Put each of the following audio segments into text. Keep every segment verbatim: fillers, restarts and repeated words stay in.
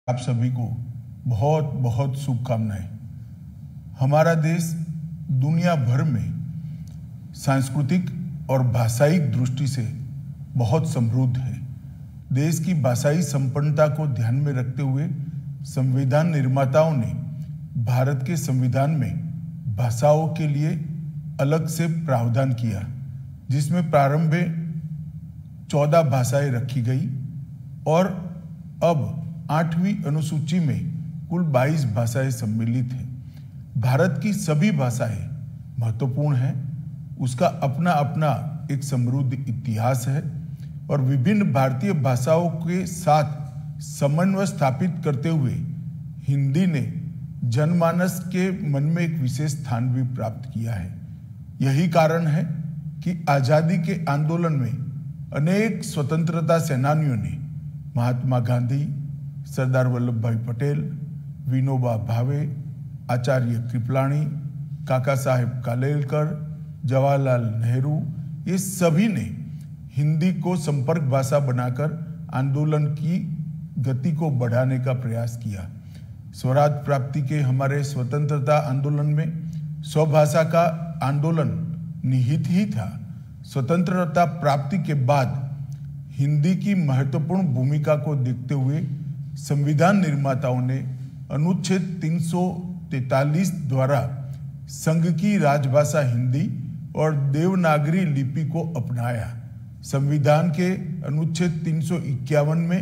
आप सभी को बहुत बहुत शुभकामनाएं। हमारा देश दुनिया भर में सांस्कृतिक और भाषायिक दृष्टि से बहुत समृद्ध है। देश की भाषाई संपन्नता को ध्यान में रखते हुए संविधान निर्माताओं ने भारत के संविधान में भाषाओं के लिए अलग से प्रावधान किया, जिसमें प्रारंभ में चौदह भाषाएं रखी गई और अब आठवीं अनुसूची में कुल बाईस भाषाएं सम्मिलित हैं। भारत की सभी भाषाएं महत्वपूर्ण हैं, उसका अपना अपना एक समृद्ध इतिहास है और विभिन्न भारतीय भाषाओं के साथ समन्वय स्थापित करते हुए हिंदी ने जनमानस के मन में एक विशेष स्थान भी प्राप्त किया है। यही कारण है कि आजादी के आंदोलन में अनेक स्वतंत्रता सेनानियों ने महात्मा गांधी, सरदार वल्लभ भाई पटेल, विनोबा भावे, आचार्य कृपलानी, काका साहेब कालेलकर, जवाहरलाल नेहरू, ये सभी ने हिंदी को संपर्क भाषा बनाकर आंदोलन की गति को बढ़ाने का प्रयास किया। स्वराज प्राप्ति के हमारे स्वतंत्रता आंदोलन में स्वभाषा का आंदोलन निहित ही था। स्वतंत्रता प्राप्ति के बाद हिंदी की महत्वपूर्ण भूमिका को देखते हुए संविधान निर्माताओं ने अनुच्छेद तीन सौ तैंतालीस द्वारा संघ की राजभाषा हिंदी और देवनागरी लिपि को अपनाया। संविधान के अनुच्छेद तीन सौ इक्यावन में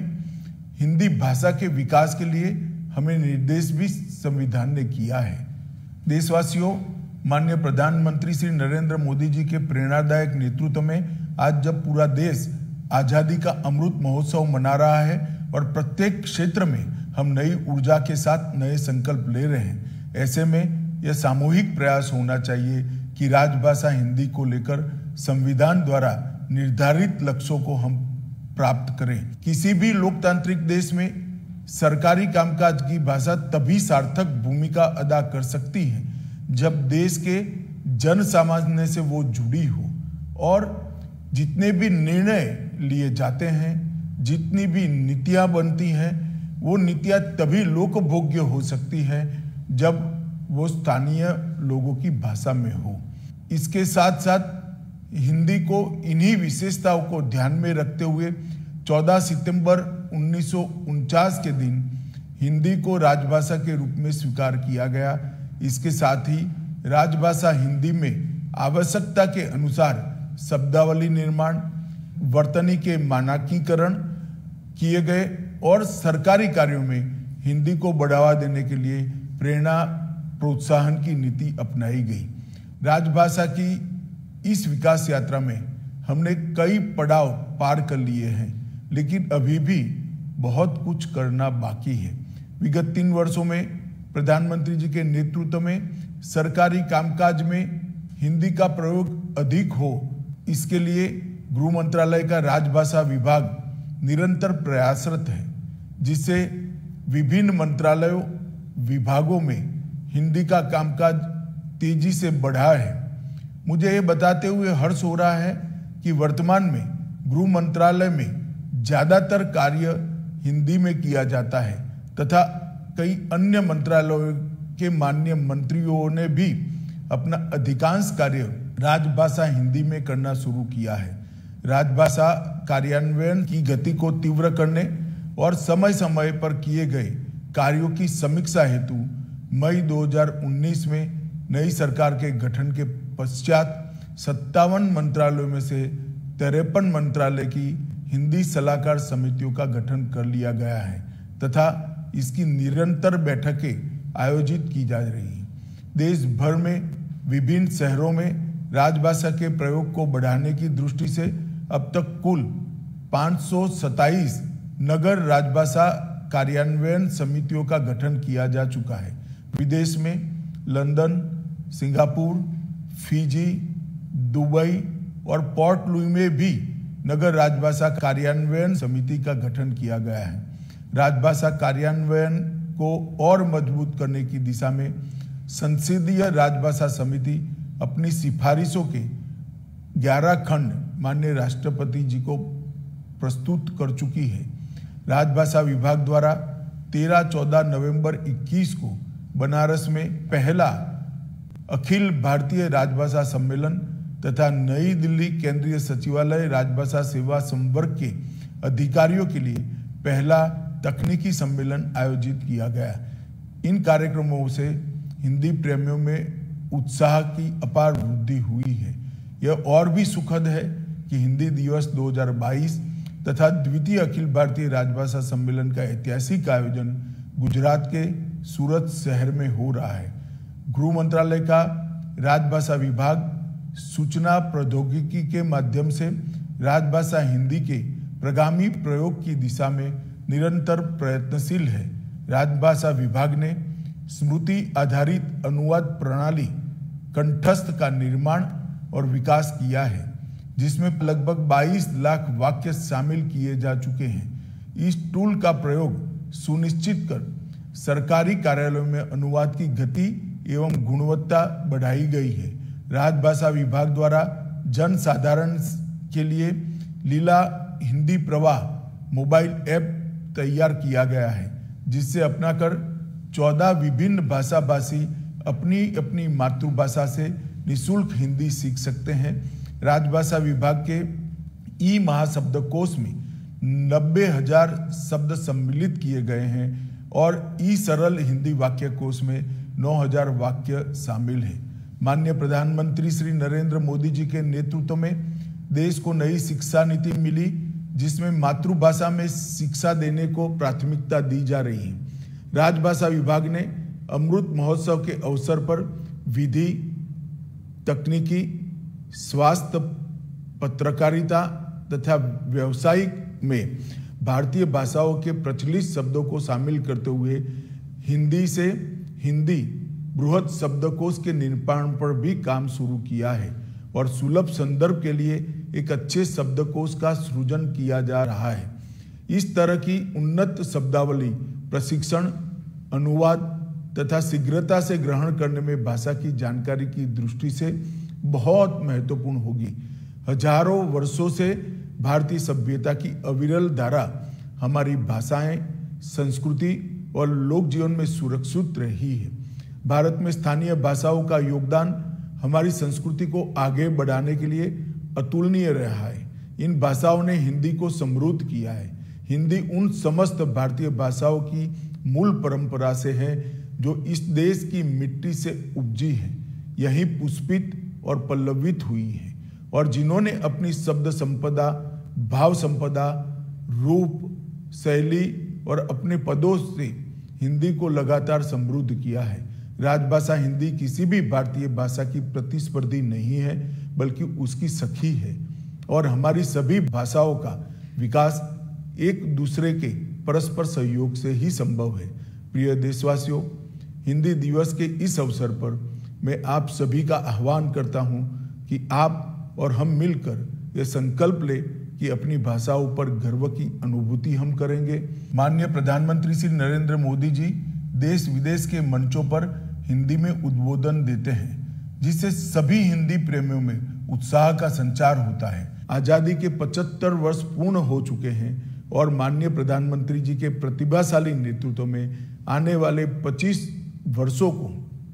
हिंदी भाषा के विकास के लिए हमें निर्देश भी संविधान ने किया है। देशवासियों, माननीय प्रधानमंत्री श्री नरेंद्र मोदी जी के प्रेरणादायक नेतृत्व में आज जब पूरा देश आजादी का अमृत महोत्सव मना रहा है और प्रत्येक क्षेत्र में हम नई ऊर्जा के साथ नए संकल्प ले रहे हैं, ऐसे में यह सामूहिक प्रयास होना चाहिए कि राजभाषा हिंदी को लेकर संविधान द्वारा निर्धारित लक्ष्यों को हम प्राप्त करें। किसी भी लोकतांत्रिक देश में सरकारी कामकाज की भाषा तभी सार्थक भूमिका अदा कर सकती है जब देश के जन सामान्य से वो जुड़ी हो और जितने भी निर्णय लिए जाते हैं, जितनी भी नीतियां बनती हैं, वो नीतियां तभी लोकभोग्य हो सकती हैं जब वो स्थानीय लोगों की भाषा में हो। इसके साथ साथ हिंदी को इन्हीं विशेषताओं को ध्यान में रखते हुए चौदह सितंबर उन्नीस सौ उनचास के दिन हिंदी को राजभाषा के रूप में स्वीकार किया गया। इसके साथ ही राजभाषा हिंदी में आवश्यकता के अनुसार शब्दावली निर्माण, वर्तनी के मानकीकरण किए गए और सरकारी कार्यों में हिंदी को बढ़ावा देने के लिए प्रेरणा प्रोत्साहन की नीति अपनाई गई। राजभाषा की इस विकास यात्रा में हमने कई पड़ाव पार कर लिए हैं, लेकिन अभी भी बहुत कुछ करना बाकी है। विगत तीन वर्षों में प्रधानमंत्री जी के नेतृत्व में सरकारी कामकाज में हिंदी का प्रयोग अधिक हो, इसके लिए गृह मंत्रालय का राजभाषा विभाग निरंतर प्रयासरत है, जिससे विभिन्न मंत्रालयों विभागों में हिंदी का कामकाज तेजी से बढ़ा है। मुझे ये बताते हुए हर्ष हो रहा है कि वर्तमान में गृह मंत्रालय में ज्यादातर कार्य हिंदी में किया जाता है तथा कई अन्य मंत्रालयों के माननीय मंत्रियों ने भी अपना अधिकांश कार्य राजभाषा हिंदी में करना शुरू किया है। राजभाषा कार्यान्वयन की गति को तीव्र करने और समय समय पर किए गए कार्यों की समीक्षा हेतु मई दो हज़ार उन्नीस में नई सरकार के गठन के पश्चात सत्तावन मंत्रालयों में से तिरपन मंत्रालय की हिंदी सलाहकार समितियों का गठन कर लिया गया है तथा इसकी निरंतर बैठकें आयोजित की जा रही हैं। देश भर में विभिन्न शहरों में राजभाषा के प्रयोग को बढ़ाने की दृष्टि से अब तक कुल पाँच सौ सत्ताईस नगर राजभाषा कार्यान्वयन समितियों का गठन किया जा चुका है। विदेश में लंदन, सिंगापुर, फिजी, दुबई और पोर्ट लुई में भी नगर राजभाषा कार्यान्वयन समिति का गठन किया गया है। राजभाषा कार्यान्वयन को और मजबूत करने की दिशा में संसदीय राजभाषा समिति अपनी सिफारिशों के ग्यारह खंड माननीय राष्ट्रपति जी को प्रस्तुत कर चुकी है। राजभाषा विभाग द्वारा तेरह चौदह नवंबर इक्कीस को बनारस में पहला अखिल भारतीय राजभाषा सम्मेलन तथा नई दिल्ली केंद्रीय सचिवालय राजभाषा सेवा संवर्ग के अधिकारियों के लिए पहला तकनीकी सम्मेलन आयोजित किया गया। इन कार्यक्रमों से हिंदी प्रेमियों में उत्साह की अपार वृद्धि हुई है। यह और भी सुखद है कि हिंदी दिवस दो हज़ार बाईस तथा द्वितीय अखिल भारतीय राजभाषा सम्मेलन का ऐतिहासिक आयोजन गुजरात के सूरत शहर में हो रहा है। गृह मंत्रालय का राजभाषा विभाग सूचना प्रौद्योगिकी के माध्यम से राजभाषा हिंदी के प्रगामी प्रयोग की दिशा में निरंतर प्रयत्नशील है। राजभाषा विभाग ने स्मृति आधारित अनुवाद प्रणाली कंठस्थ का निर्माण और विकास किया है, जिसमें लगभग बाईस लाख वाक्य शामिल किए जा चुके हैं। इस टूल का प्रयोग सुनिश्चित कर सरकारी कार्यालयों में अनुवाद की गति एवं गुणवत्ता बढ़ाई गई है। राजभाषा विभाग द्वारा जन साधारण के लिए लीला हिंदी प्रवाह मोबाइल ऐप तैयार किया गया है, जिससे अपनाकर चौदह विभिन्न भाषा भाषी अपनी अपनी मातृभाषा से निःशुल्क हिंदी सीख सकते हैं। राजभाषा विभाग के ई महाशब्दकोश में नब्बे हजार शब्द सम्मिलित किए गए हैं और ई सरल हिंदी वाक्य कोश में नौ हजार वाक्य शामिल है। माननीय प्रधानमंत्री श्री नरेंद्र मोदी जी के नेतृत्व में देश को नई शिक्षा नीति मिली, जिसमें मातृभाषा में शिक्षा देने को प्राथमिकता दी जा रही है। राजभाषा विभाग ने अमृत महोत्सव के अवसर पर विधि, तकनीकी, स्वास्थ्य, पत्रकारिता तथा व्यावसायिक में भारतीय भाषाओं के प्रचलित शब्दों को शामिल करते हुए हिंदी से हिंदी बृहद शब्दकोश के निर्माण पर भी काम शुरू किया है और सुलभ संदर्भ के लिए एक अच्छे शब्दकोश का सृजन किया जा रहा है। इस तरह की उन्नत शब्दावली प्रशिक्षण, अनुवाद तथा शीघ्रता से ग्रहण करने में भाषा की जानकारी की दृष्टि से बहुत महत्वपूर्ण होगी। हजारों वर्षों से भारतीय सभ्यता की अविरल धारा हमारी भाषाएं, संस्कृति और लोक जीवन में सुरक्षित रही है। भारत में स्थानीय भाषाओं का योगदान हमारी संस्कृति को आगे बढ़ाने के लिए अतुलनीय रहा है। इन भाषाओं ने हिंदी को समृद्ध किया है। हिंदी उन समस्त भारतीय भाषाओं की मूल परंपरा से है जो इस देश की मिट्टी से उपजी है, यही पुष्पित और पल्लवित हुई है और जिन्होंने अपनी शब्द संपदा, भाव संपदा, रूप, शैली और अपने पदों से हिंदी को लगातार समृद्ध किया है। राजभाषा हिंदी किसी भी भारतीय भाषा की प्रतिस्पर्धी नहीं है, बल्कि उसकी सखी है और हमारी सभी भाषाओं का विकास एक दूसरे के परस्पर सहयोग से ही संभव है। प्रिय देशवासियों, हिंदी दिवस के इस अवसर पर मैं आप सभी का आह्वान करता हूं कि आप और हम मिलकर यह संकल्प ले कि अपनी भाषाओं पर गर्व की अनुभूति हम करेंगे। माननीय प्रधानमंत्री श्री नरेंद्र मोदी जी देश विदेश के मंचों पर हिंदी में उद्बोधन देते हैं, जिससे सभी हिंदी प्रेमियों में उत्साह का संचार होता है। आजादी के पचहत्तर वर्ष पूर्ण हो चुके हैं और माननीय प्रधानमंत्री जी के प्रतिभाशाली नेतृत्व में आने वाले पच्चीस वर्षों को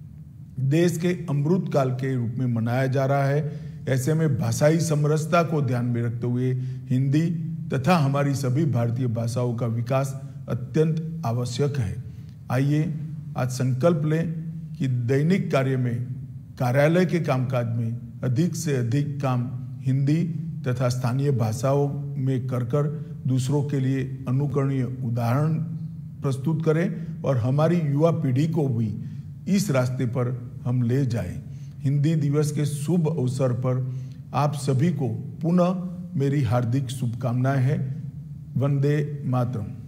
देश के अमृत काल के रूप में मनाया जा रहा है। ऐसे में भाषाई समरसता को ध्यान में रखते हुए हिंदी तथा हमारी सभी भारतीय भाषाओं का विकास अत्यंत आवश्यक है। आइए आज संकल्प लें कि दैनिक कार्य में, कार्यालय के कामकाज में अधिक से अधिक काम हिंदी तथा स्थानीय भाषाओं में कर कर दूसरों के लिए अनुकरणीय उदाहरण प्रस्तुत करें और हमारी युवा पीढ़ी को भी इस रास्ते पर हम ले जाएं। हिंदी दिवस के शुभ अवसर पर आप सभी को पुनः मेरी हार्दिक शुभकामनाएं हैं। वंदे मातरम।